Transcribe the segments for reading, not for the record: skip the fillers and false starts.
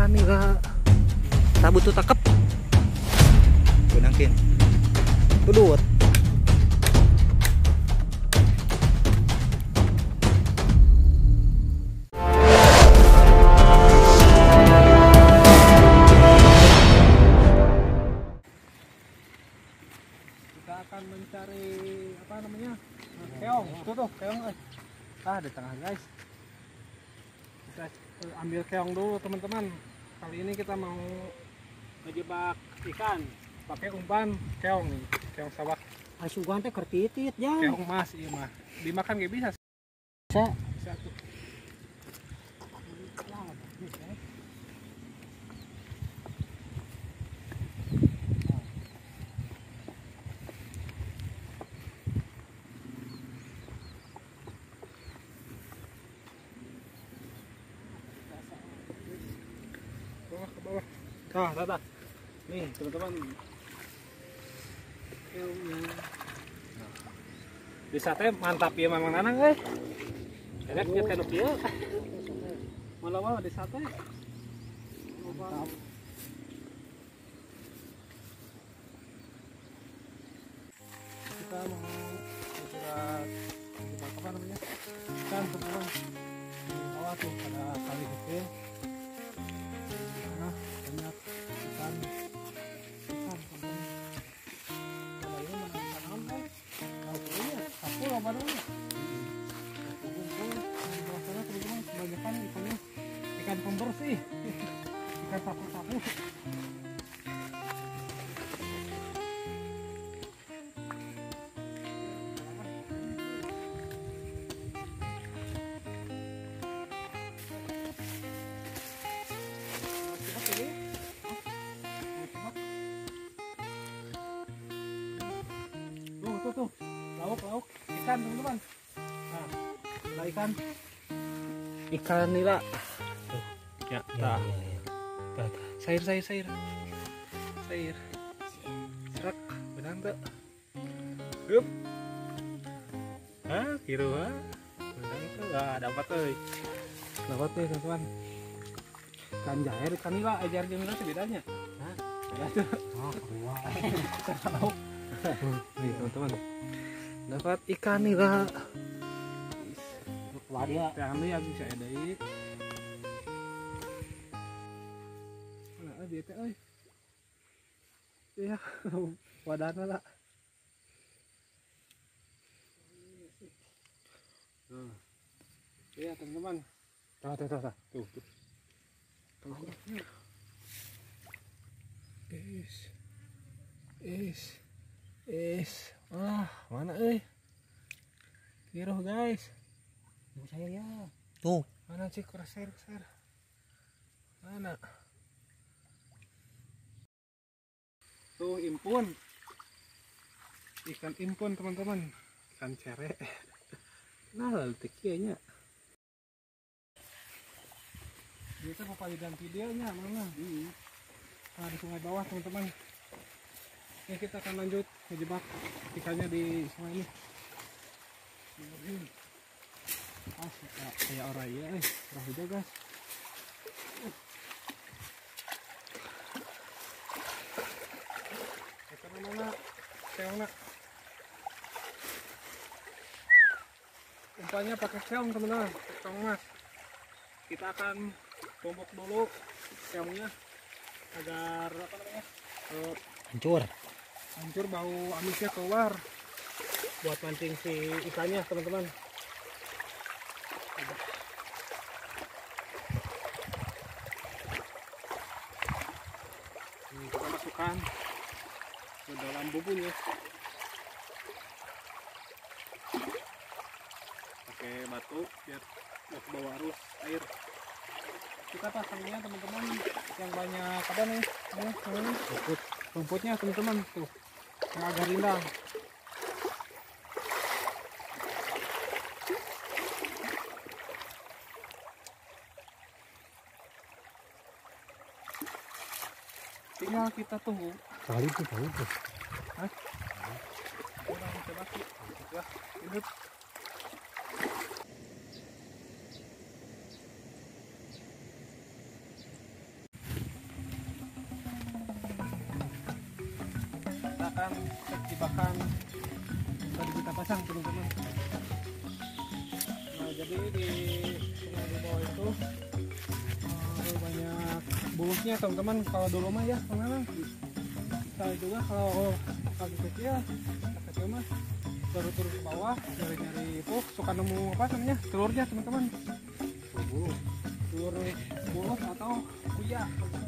ikan nila sabut tuh takep benangkin udut kita akan mencari apa namanya keong tuh keong di tengah guys. Kita ambil keong dulu teman-teman. Kali ini kita mau ngejebak ikan pakai umpan keong nih, keong sawah. Asugan teh kertitit ya. Keong mas iya mah. Dimakan gak bisa. Bisa tuh. Ke bawah. Nah, nih teman-teman. Bisa teh mantap ya memang nanang euy. Enak nyet kana kieu. Malah di sate. Mantap. Kita mau istirahat apa namanya? Ikan teman-teman. Di bawah tuh ada kali kecil. Nah, banyak ikan teman-teman. Kalau ini mana ikan apa? Tahu ya, sapu apa namanya? Biasanya teman-teman kebanyakan ikannya ikan pembersih, ikan sapu-sapu. Tuh, lauk ikan teman-teman. Nah, ada ikan nila. Tuh, ya, tah. Sair. Serak, benang tuh. Hup. Kira benang tuh dapat euy. Dapat nih teman-teman. Ikan jair, ikan nila, ajar jeung nila bedanya. Hah? Beda tuh. Oh, nih teman-teman dapat ikan nila wadah yang ini yang bisa ada mana dia teh ya wadahnya lah ya teman-teman tuh mana kira guys Saya ya. tuh mana sih keser mana tuh ikan impun teman-teman, ikan cere. Nah lalu tekianya kita mau palidan videonya mana di sungai bawah teman-teman. Oke, kita akan lanjut ngejebak ikannya di sungai ini. Kayak orang ya, orang juga guys. Ikan mana? Keong nak. Umpannya pakai keong teman-teman, keong mas. Kita akan tumbuk dulu keongnya agar apa namanya? Hancur bau amisnya keluar buat mancing si ikannya teman-teman. Ini kita masukkan ke dalam bumbunya pakai batu biar ke bawah arus air. Kita pasangnya teman-teman yang banyak apa nih rumputnya teman-teman tuh yang agak rindang. Tinggal kita tunggu Kali itu. Hah? Udah coba sih ya ini ikan jebakan tadi kita pasang teman-teman. Nah jadi di sungai di bawah itu banyak bulusnya teman-teman. Kalau dulu mah ya teman-teman, saya juga kalau pagi kecil mah baru turun ke bawah nyari-nyari itu suka nemu apa namanya telurnya teman-teman, telur bulus atau kuya.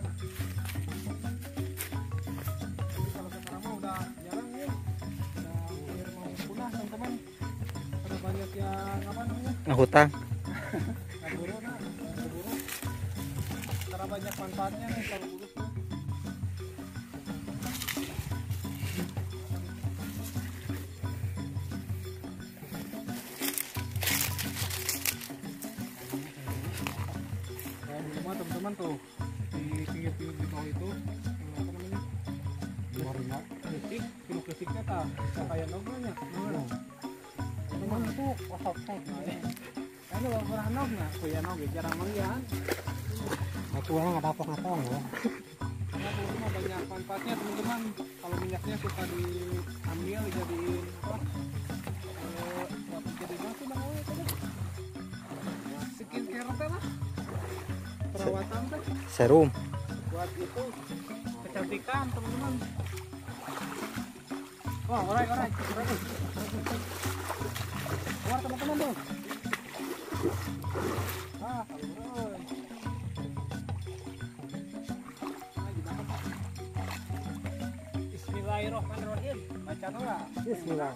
Tapi kalau sekarang mah udah jarang ya, udah hampir mau punah teman-teman, karena banyak yang apa namanya hutang. naburu karena banyak manfaatnya nih kalau bulus tuh. Nah, teman-teman tuh di pinggir-pinggir di bawah itu apa namanya? Marina. Kesik, kilo kesiknya tak kayak nongnya. Nah, teman itu osok-osok. Kan lo pernah nog nggak? Kuya nog jarang manggian. Aku orang nggak apa ngapong ya. Karena itu mah banyak manfaatnya teman-teman. Kalau minyaknya suka diambil dijadiin apa? Buat jadi nasi bang Oe itu deh. Skincare teh lah. Perawatan teh. Serum. Buat itu kecantikan teman-teman. Wah, orai. Keluar teman-teman tuh. Ah, keluar. Bismillahirrahmanirrahim. Baca dulu lah. Bismillah.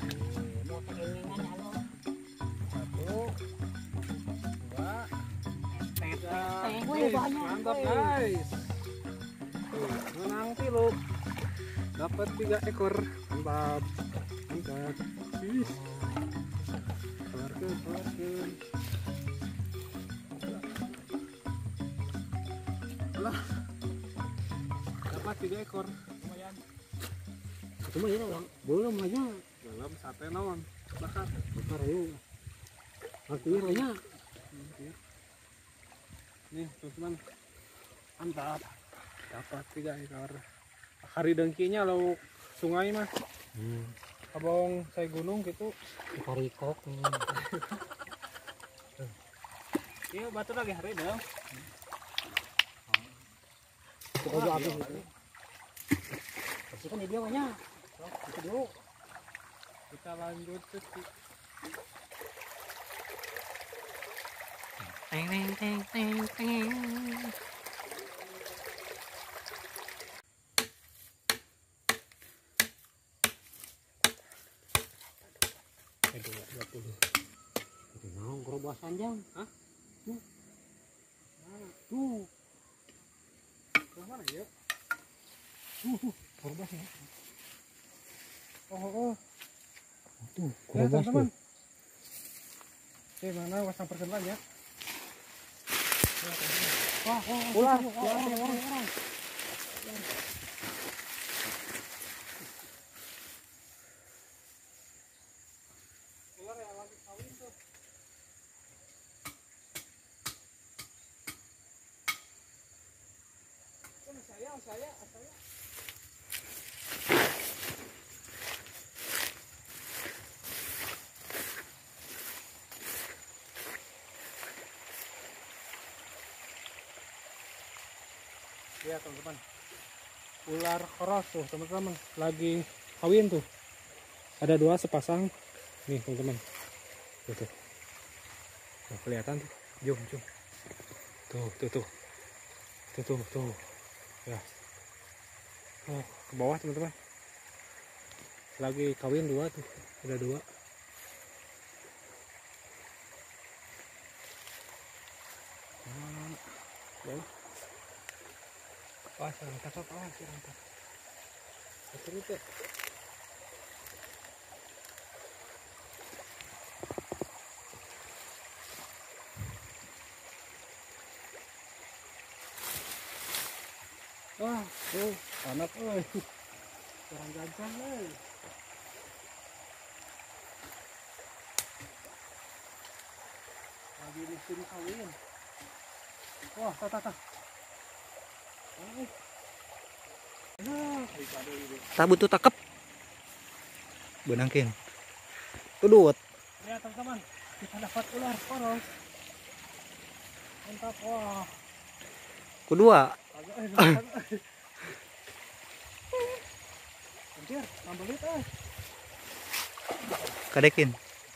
Satu, dua, tiga. Mantap guys. Tuh, menang tiluk. Dapat 3 ekor. Mantap. Ih. Keluarkan. Lah. Dapat 3 ekor. Lumayan. Cuma ya belum aja. Dalam sate naon. Bakar. Bakar yuk. Artinya aja. Nih teman-teman, mantap, dapat 3 ekor. Hari dengkinya lo sungai mah, abang saya gunung gitu. Karikok. Iya batu lagi hari dong. Itu aja habis itu. Bersihkan dia banyak. Itu dulu. Kita lanjut ke Teng. Mau gerobak sanjang. Hah? Tuh. ke mana ya? Gerobak ya. Oh. Tuh, Ya gerobak teman-teman. tuh. Oke, mana wasang perkenalan ya? Wah, Ular. Ular yang lagi kawin tuh. Saya. Ya teman-teman, ular koros tuh teman-teman lagi kawin tuh, ada 2 sepasang nih teman-teman, tuh nah, kelihatan tuh, jom tuh ya, oh ke bawah teman-teman, lagi kawin 2 tuh, ada 2. Bawah. Wah, serangkap. Seru tuh. Wah, tuh, anak euy. Kurang gajah euy. Lagi musim kawin. Wah, tah. Tak butuh takep. benangkin. Tudut. Lihat teman-teman, kita dapat ular poros. Mantap, wah. Kedua. Anjir, ambelit Kadekin.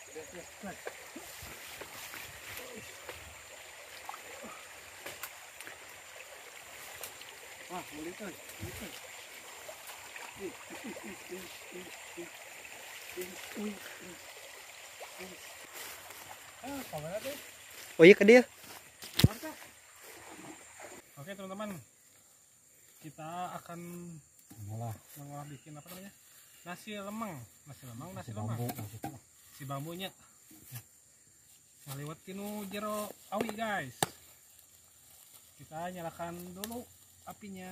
Wah, ambelit kamera deh. Oh iya ke dia. Oke teman-teman, kita akan mengolah bikin apa namanya, nasi lemang, si bambunya ngaliwat tinu jero awi guys. Kita nyalakan dulu apinya.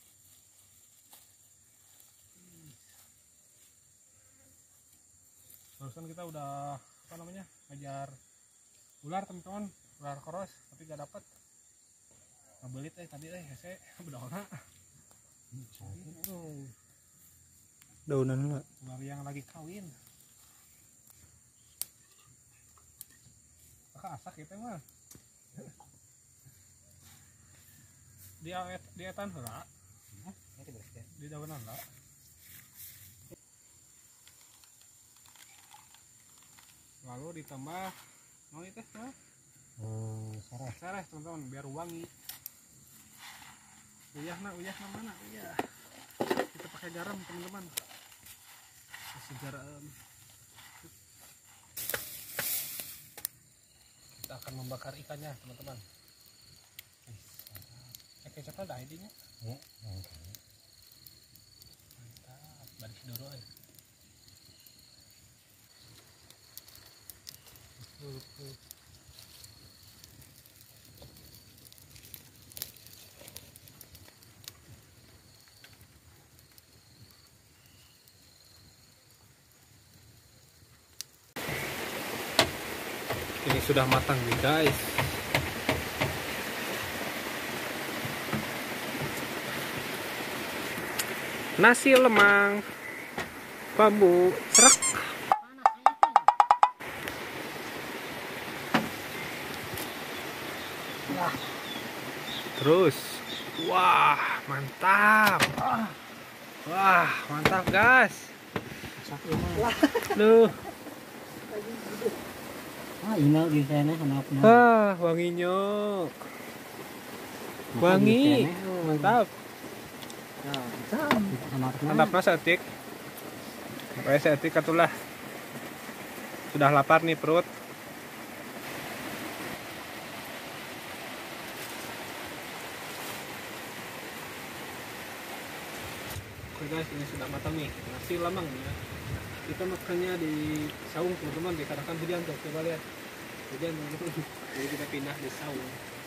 Barusan kita udah apa namanya ngejar ular teman-teman, ular koros, tapi gak dapet. Ngebelit tadi hese bedona. Daunan lah. Ular yang lagi kawin. Asak kita mah. Di etan heula. Di daunan heula. Lalu ditambah mau itu sareh teman-teman biar wangi. Uyah mana uyah. Kita pakai garam teman-teman. Kasih garam. Kita akan membakar ikannya teman-teman. Kecapnya ada idenya. Mantap. Balik dulu aja. Ini sudah matang nih guys. Nasi lemang bambu serak. Terus, wah mantap, wah mantap guys. Duh, Ini di sana kenapa? wah wanginya, wangi, mantap. Mantap mas etik, kayak seetik atulah. Sudah lapar nih perut. Oke guys, ini sudah matang nih nasi lemang ya. Kita makannya di saung teman-teman, dikatakan hujan tuh, coba lihat hujan teman-teman. Jadi kita pindah di saung.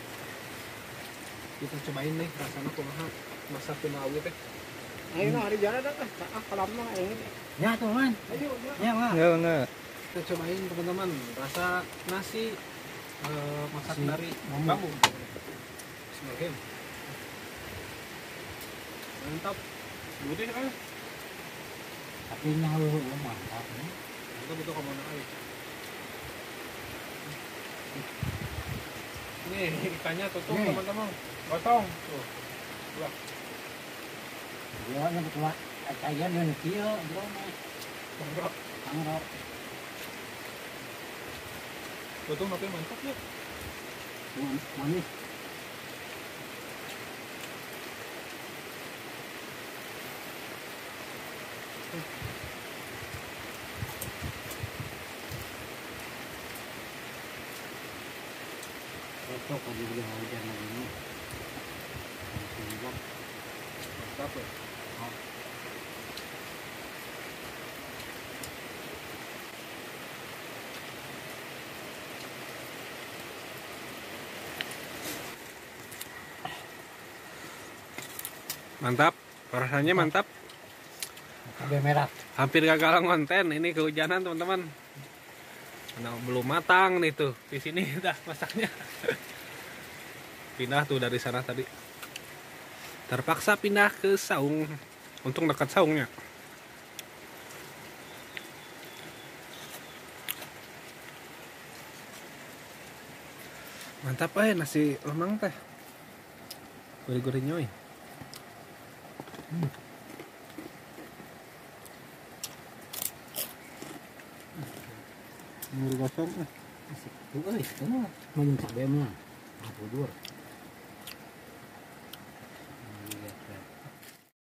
Kita cobain nih rasanya kumaha masak tuna awi teh. Ayo nah di jalan dah, kolamnya ini. Ya tuh man. Ayo, Ya mah. Enggak. kita cobain teman-teman rasa nasi masak dari bambu. Bismillahirrahmanirrahim. Mantap. Gede kan? Tapi nyalu mantap nih. Kita butuh kemana aja. Nih ikannya tutup teman-teman. Potong tuh. Dua. Dia yang tua aja dia kecil, bro. Bangro. Angro. Tutup tapi mantap ya. Manis. Cocok kalau dia hujan lagi ini. Mantap ya. Mantap, rasanya mantap. Cabai merah. Hampir gagal konten, ini kehujanan teman-teman. Nah, belum matang nih tuh. Di sini udah masaknya. Pindah tuh dari sana tadi. Terpaksa pindah ke saung. Untung dekat saungnya. Mantap nasi lemang teh. Gurih-gurih nyoy. Gurih gosong. Asik tuh euy, cenah. Mun cabe mah. Aku dur.